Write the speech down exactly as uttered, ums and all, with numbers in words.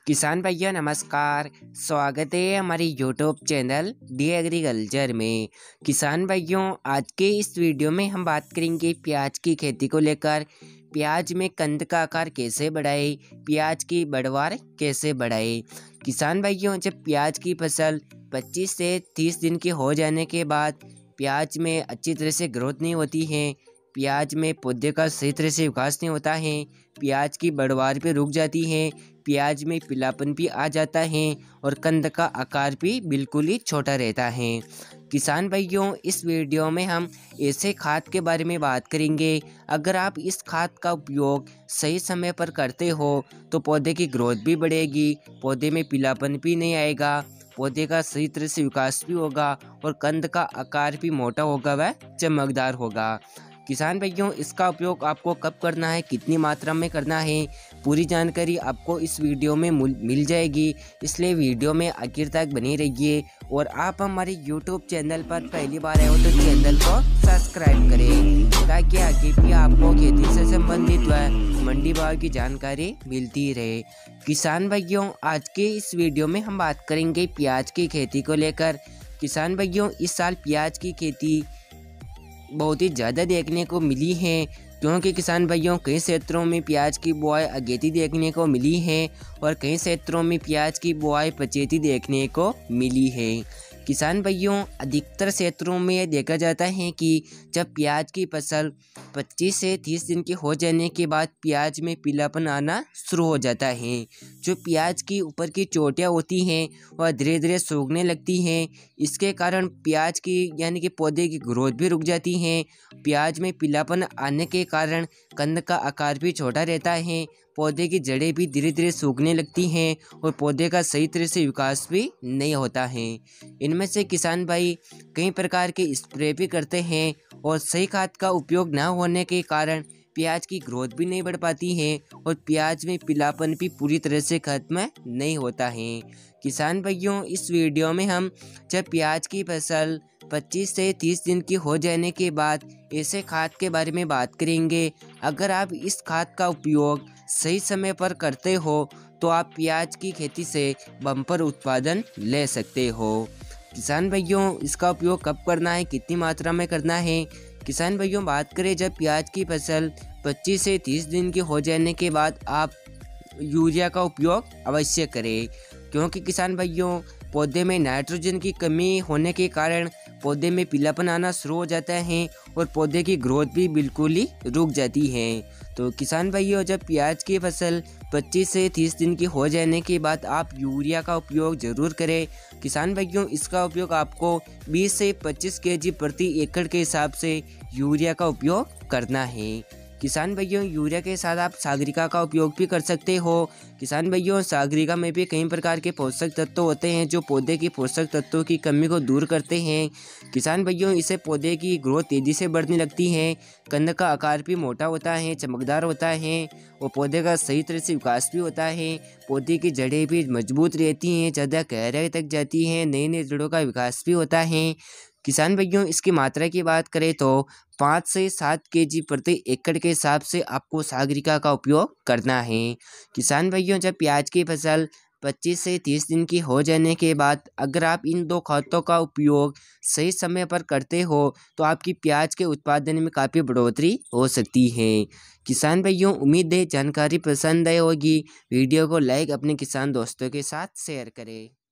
किसान भाइयों नमस्कार। स्वागत है हमारे यूट्यूब चैनल डी एग्रीकल्चर में। किसान भाइयों आज के इस वीडियो में हम बात करेंगे प्याज की खेती को लेकर। प्याज में कंद का आकार कैसे बढ़ाए, प्याज की बढ़वार कैसे बढ़ाए। किसान भाइयों जब प्याज की फसल पच्चीस से तीस दिन की हो जाने के बाद प्याज में अच्छी तरह से ग्रोथ नहीं होती है, प्याज में पौधे का सही तरह से विकास नहीं होता है, प्याज की बढ़वार भी रुक जाती है, प्याज में पीलापन भी आ जाता है और कंद का आकार भी बिल्कुल ही छोटा रहता है। किसान भाइयों इस वीडियो में हम ऐसे खाद के बारे में बात करेंगे। अगर आप इस खाद का उपयोग सही समय पर करते हो तो पौधे की ग्रोथ भी बढ़ेगी, पौधे में पीलापन भी नहीं आएगा, पौधे का सही तरह से विकास भी होगा और कंद का आकार भी मोटा होगा व चमकदार होगा। किसान भाइयों इसका उपयोग आपको कब करना है, कितनी मात्रा में करना है, पूरी जानकारी आपको इस वीडियो में मिल जाएगी, इसलिए वीडियो में आखिर तक बने रहिए। और आप हमारे यूट्यूब चैनल पर पहली बार आए हो तो चैनल को सब्सक्राइब करें ताकि आगे भी आपको खेती से संबंधित व मंडी भाव की जानकारी मिलती रहे। किसान भाइयों आज के इस वीडियो में हम बात करेंगे प्याज की खेती को लेकर। किसान भाइयों इस साल प्याज की खेती बहुत ही ज़्यादा देखने को मिली है, क्योंकि किसान भाइयों कई क्षेत्रों में प्याज की बुआई अगेती देखने को मिली है और कई क्षेत्रों में प्याज की बुआई पचेती देखने को मिली है। किसान भाइयों अधिकतर क्षेत्रों में यह देखा जाता है कि जब प्याज की फसल पच्चीस से तीस दिन के हो जाने के बाद प्याज में पीलापन आना शुरू हो जाता है। जो प्याज की ऊपर की चोटियाँ होती हैं वह धीरे धीरे सूखने लगती हैं। इसके कारण प्याज की यानी कि पौधे की ग्रोथ भी रुक जाती है। प्याज में पीलापन आने के कारण कंद का आकार भी छोटा रहता है, पौधे की जड़ें भी धीरे धीरे सूखने लगती हैं और पौधे का सही तरह से विकास भी नहीं होता है। इनमें से किसान भाई कई प्रकार के स्प्रे भी करते हैं और सही खाद का उपयोग न होने के कारण प्याज की ग्रोथ भी नहीं बढ़ पाती है और प्याज में पीलापन भी पूरी तरह से खत्म नहीं होता है। किसान भाइयों इस वीडियो में हम जब प्याज की फसल पच्चीस से तीस दिन की हो जाने के बाद ऐसे खाद के बारे में बात करेंगे। अगर आप इस खाद का उपयोग सही समय पर करते हो तो आप प्याज की खेती से बम्पर उत्पादन ले सकते हो। किसान भाइयों इसका उपयोग कब करना है, कितनी मात्रा में करना है। किसान भाइयों बात करें जब प्याज की फसल पच्चीस से तीस दिन की हो जाने के बाद आप यूरिया का उपयोग अवश्य करें, क्योंकि किसान भाइयों पौधे में नाइट्रोजन की कमी होने के कारण पौधे में पीलापन आना शुरू हो जाता है और पौधे की ग्रोथ भी बिल्कुल ही रुक जाती है। तो किसान भाइयों जब प्याज की फसल पच्चीस से तीस दिन की हो जाने के बाद आप यूरिया का उपयोग ज़रूर करें। किसान भाइयों इसका उपयोग आपको बीस से पच्चीस केजी प्रति एकड़ के हिसाब से यूरिया का उपयोग करना है। किसान भाइयों यूरिया के साथ आप सागरिका का उपयोग भी कर सकते हो। किसान भाइयों सागरिका में भी कई प्रकार के पोषक तत्व होते हैं जो पौधे की पोषक तत्वों की कमी को दूर करते हैं। किसान भाइयों इससे पौधे की ग्रोथ तेज़ी से बढ़ने लगती है, कंद का आकार भी मोटा होता है, चमकदार होता है और पौधे का सही तरह से विकास भी होता है। पौधे की जड़ें भी मजबूत रहती हैं, ज़्यादा गहराई तक जाती हैं, नई नई जड़ों का विकास भी होता है। किसान भाइयों इसकी मात्रा की बात करें तो पाँच से सात केजी प्रति एकड़ के हिसाब से आपको सागरिका का उपयोग करना है। किसान भाइयों जब प्याज की फसल पच्चीस से तीस दिन की हो जाने के बाद अगर आप इन दो खादों का उपयोग सही समय पर करते हो तो आपकी प्याज के उत्पादन में काफ़ी बढ़ोतरी हो सकती है। किसान भाइयों उम्मीद है जानकारी पसंद आई होगी। वीडियो को लाइक अपने किसान दोस्तों के साथ शेयर करें।